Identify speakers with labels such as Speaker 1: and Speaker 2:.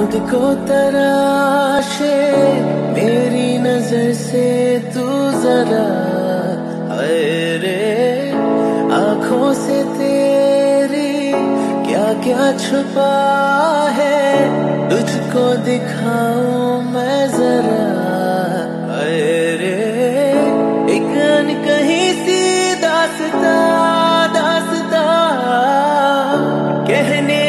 Speaker 1: खुद को तराशे मेरी नजर से तू जरा, अरे आंखों से तेरी क्या क्या छुपा है, तुझको दिखाऊं मैं जरा, अरे एक कहीं सी दास्तां दास्तां कहने